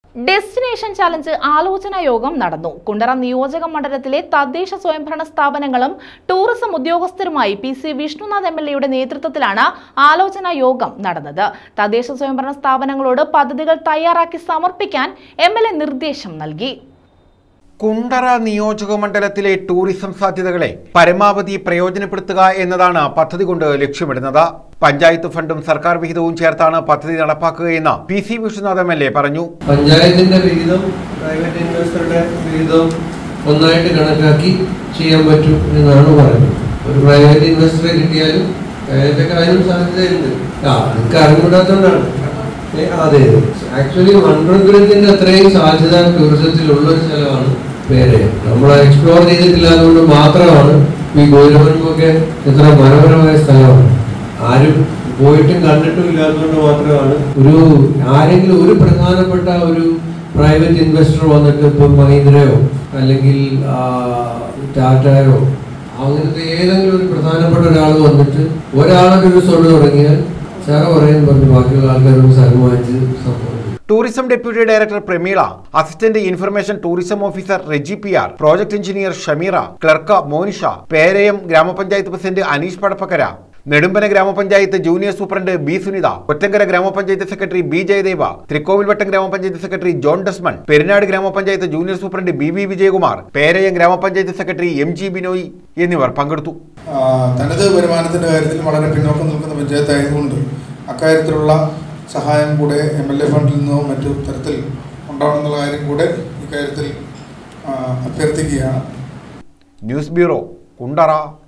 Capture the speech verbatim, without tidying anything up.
Destination challenge ആലോചനാ യോഗം നടന്നു. കുണ്ടറ നിയോജക മണ്ഡലത്തിലെ തദ്ദേശ സ്വയംഭരണ സ്ഥാപനങ്ങളും ടൂറിസം ഉദ്യോഗസ്ഥരുമായി P C Vishnunath M L എയുടെ നേതൃത്വത്തിലാണ് ആലോചനാ യോഗം നടന്നത്. തദ്ദേശ സ്വയംഭരണ സ്ഥാപനങ്ങളോട് പദ്ധതികൾ തയ്യാറാക്കി സമർപ്പിക്കാൻ എം എൽ എ നിർദ്ദേശം നൽകി. കുണ്ടറ നിയോജക മണ്ഡലത്തിലെ ടൂറിസം സാധ്യതകളെ പരമാവധി പ്രയോജനപ്പെടുത്തുക എന്നതാണ് പദ്ധതി കൊണ്ട് ലക്ഷ്യമിടുന്നത്. പഞ്ചായത്ത് ഫണ്ടും സർക്കാർ വിഹിതവും ചേർത്താണ് പദ്ധതി നടപ്പാക്കുകയെന്ന് P C Vishnunath M L A പറഞ്ഞു. പഞ്ചായത്തിന്റെ വിഹിതം പ്രൈവറ്റ് ഇൻവെസ്റ്ററുടെ വിഹിതം ഒന്നായിട്ട് കണക്കാക്കി ചെയ്യാൻ പറ്റും എന്നാണ് പറയുന്നത്. ഒരു പ്രൈവറ്റ് ഇൻവെസ്റ്ററെ കിട്ടിയാലും അതിന്റെ കാര്യം സാധ്യതയുണ്ട്. നിങ്ങൾക്ക് അറിഞ്ഞുകൂടാത്തതുകൊണ്ടാണ്. അതെ, ആക്ച്വലി മൺഗ്രഹത്തിന്റെ അത്രയും സാധ്യത ടൂറിസത്തിലുള്ള ഒരു സ്ഥലമാണ് പേര്. നമ്മൾ എക്സ്പ്ലോർ ചെയ്തിട്ടില്ല അതുകൊണ്ട് മാത്രമാണ് ഈ ഗോരുവൻപൊക്കെ ഇത്ര മനോഹരമായ സ്ഥലമാണ്. ആരും പോയിട്ടും കണ്ടിട്ടും ഇല്ലാത്തതുകൊണ്ട് മാത്രമാണ് ഒരു ആരെങ്കിലും ഒരു പ്രധാനപ്പെട്ട ഒരു പ്രൈവറ്റ് ഇൻവെസ്റ്റർ വന്നിട്ട് ഇപ്പം മഹീന്ദ്രയോ അല്ലെങ്കിൽ ടാറ്റയോ അങ്ങനത്തെ ഏതെങ്കിലും ഒരു പ്രധാനപ്പെട്ട ഒരാൾ വന്നിട്ട് ഒരാളൊരു റിസോർട്ട് തുടങ്ങിയാൽ സാറ പറയാൻ പറഞ്ഞു ബാക്കിയുള്ള ആൾക്കാരും സ്ഥലം വാങ്ങിച്ച് സംഭവം. Tourism deputy director Prameela, assistant information tourism officer Reji P R, project engineer Shameera, clerk Monisha, Perayam ഗ്രാമപഞ്ചായത്ത് പ്രസിഡന്റ് അനീഷ് പടപ്പക്കര, നെടുമ്പന ഗ്രാമപഞ്ചായത്ത് junior superintendent B Sunitha, Ottankara ഗ്രാമപഞ്ചായത്ത് സെക്രട്ടറി ബി ജയദേവ, തൃക്കോവിൽവട്ടം ഗ്രാമപഞ്ചായത്ത് സെക്രട്ടറി ജോൺ ഡസ്മൺ, പെരിനാട് ഗ്രാമപഞ്ചായത്ത് junior superintendent B V Vijayakumar, Perayam ഗ്രാമപഞ്ചായത്ത് സെക്രട്ടറി എം ജി ബിനോയ് എന്നിവർ പങ്കെടുത്തു. തനത് വരുമാനത്തിന്റെ കാര്യത്തിൽ വളരെ പിന്നോക്കം നിൽക്കുന്ന പഞ്ചായത്തായതുകൊണ്ട് അക്കാര്യത്തിലുള്ള സഹായം കൂടെ എം എൽ എ ഫണ്ടിൽ നിന്നോ മറ്റു തരത്തിൽ ഉണ്ടാവണമെന്നുള്ള കാര്യം കൂടെ ഇക്കാര്യത്തിൽ അഭ്യർത്ഥിക്കുകയാണ്. News bureau, Kundara.